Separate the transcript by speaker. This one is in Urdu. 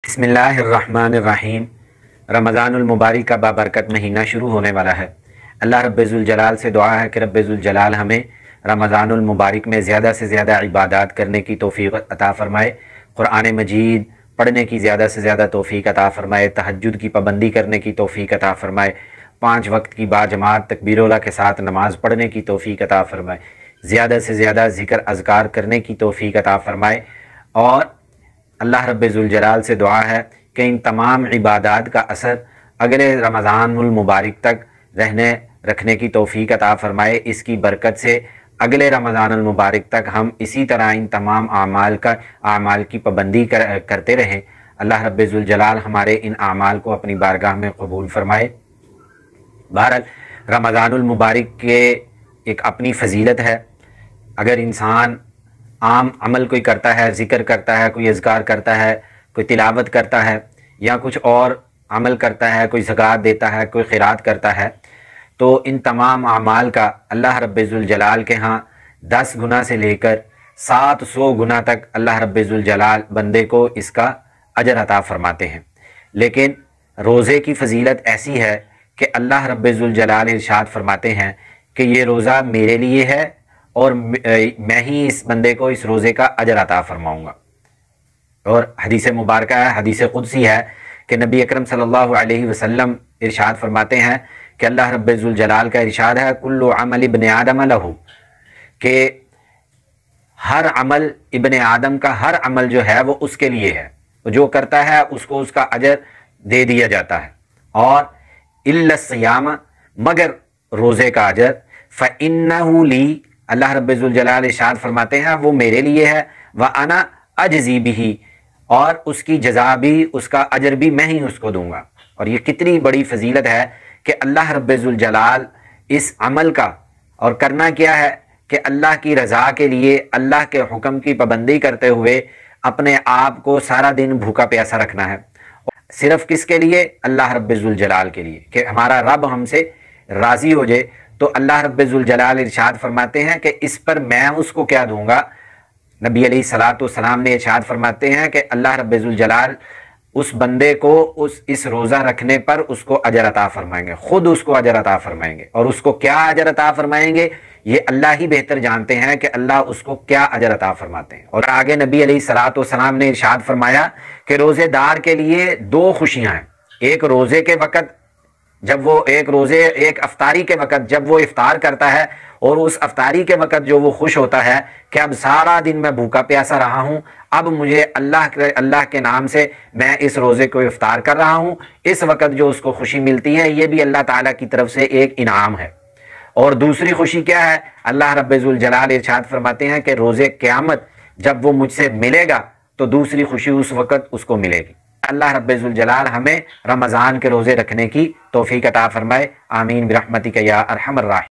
Speaker 1: بسم اللہ الرحمن الرحیم۔ رمضان المبارک کا بابرکت مہینہ شروع ہونے والا ہے۔ اللہ رب ذوالجلال سے دعا ہے کہ رب ذوالجلال ہمیں رمضان المبارک میں زیادہ سے زیادہ عبادات کرنے کی توفیق عطا فرمائے، قرآن مجید پڑھنے کی زیادہ سے زیادہ توفیق عطا فرمائے، تہجد کی پابندی کرنے کی توفیق عطا فرمائے، 5 وقت کی باجماعت تکبیر اولیٰ کے ساتھ نماز پڑھنے کی توفیق عطا فرمائے، زیادہ سے زیادہ ذکر اذکار کرنے کی توفیق عطا فرمائے۔ اور اللہ رب ذوالجلال سے دعا ہے کہ ان تمام عبادات کا اثر اگلے رمضان المبارک تک رکھنے کی توفیق عطا فرمائے۔ اس کی برکت سے اگلے رمضان المبارک تک ہم اسی طرح ان تمام اعمال کی پابندی کرتے رہیں۔ اللہ رب ذوالجلال ہمارے ان اعمال کو اپنی بارگاہ میں قبول فرمائے۔ بہرحال رمضان المبارک کے ایک اپنی فضیلت ہے۔ اگر انسان عام عمل کوئی کرتا ہے، ذکر کرتا ہے، کوئی اذکار کرتا ہے، کوئی تلاوت کرتا ہے یا کچھ اور عمل کرتا ہے، کوئی زکوٰۃ دیتا ہے، کوئی خیرات کرتا ہے، تو ان تمام اعمال کا اللہ رب ذوالجلال کے ہاں 10 گنا سے لے کر 700 گنا تک اللہ رب ذوالجلال بندے کو اس کا اجر عطا فرماتے ہیں۔ لیکن روزے کی فضیلت ایسی ہے کہ اللہ رب ذوالجلال ارشاد فرماتے ہیں کہ یہ روزہ میرے لیے ہے اور میں ہی اس بندے کو اس روزے کا اجر عطا فرماؤں گا۔ اور حدیث مبارکہ ہے، حدیث قدسی ہے کہ نبی اکرم صلی اللہ علیہ وسلم ارشاد فرماتے ہیں کہ اللہ رب ذوالجلال کا ارشاد ہے کل عمل ابن آدم لہو، کہ ہر عمل ابن آدم کا ہر عمل جو ہے وہ اس کے لیے ہے، جو کرتا ہے اس کو اس کا اجر دے دیا جاتا ہے، اور الا الصیام، مگر روزے کا اجر، فإنہ لی، اللہ رب ذوالجلال ارشاد فرماتے ہیں وہ میرے لیے ہے، وَأَنَا أَجْزِي بِهِ، اور اس کی جزا بھی، اس کا اجر بھی میں ہی اس کو دوں گا۔ اور یہ کتنی بڑی فضیلت ہے کہ اللہ رب ذوالجلال اس عمل کا، اور کرنا کیا ہے کہ اللہ کی رضا کے لیے، اللہ کے حکم کی پابندی کرتے ہوئے اپنے آپ کو سارا دن بھوکا پیاسا رکھنا ہے، صرف کس کے لیے؟ اللہ رب ذوالجلال کے لیے، کہ ہمارا رب ہم سے راضی ہو جائے۔ تو اللہ رب ذوالجلال ارشاد فرماتے ہیں کہ اس پر میں اس کو کیا دوں گا؟ نبی علیہ الصلوۃ والسلام نے ارشاد فرماتے ہیں کہ اللہ رب ذوالجلال اس بندے کو اس روزہ رکھنے پر اس کو اجر عطا فرمائیں گے، خود اس کو اجر عطا فرمائیں گے۔ اور اس کو کیا اجر عطا فرمائیں گے یہ اللہ ہی بہتر جانتے ہیں کہ اللہ اس کو کیا اجر عطا فرماتے ہیں۔ اور آگے نبی علیہ الصلوۃ والسلام نے ارشاد فرمایا کہ روزے دار کے لیے 2 خوشیاں ہیں۔ ایک روزے کے وقت جب وہ ایک افطاری کے وقت جب وہ افطار کرتا ہے، اور اس افطاری کے وقت جو وہ خوش ہوتا ہے کہ اب سارا دن میں بھوکا پیاسا رہا ہوں، اب مجھے اللہ کے نام سے میں اس روزے کو افطار کر رہا ہوں، اس وقت جو اس کو خوشی ملتی ہے یہ بھی اللہ تعالیٰ کی طرف سے ایک انعام ہے۔ اور دوسری خوشی کیا ہے؟ اللہ رب ذوالجلال ارشاد فرماتے ہیں کہ روزے قیامت جب وہ مجھ سے ملے گا تو دوسری خوشی اس وقت اس کو ملے گی۔ اللہ رب ذوالجلال ہمیں رمضان کے روزے رکھنے کی توفیق عطا فرمائے، آمین برحمتک یا ارحم الراحمین۔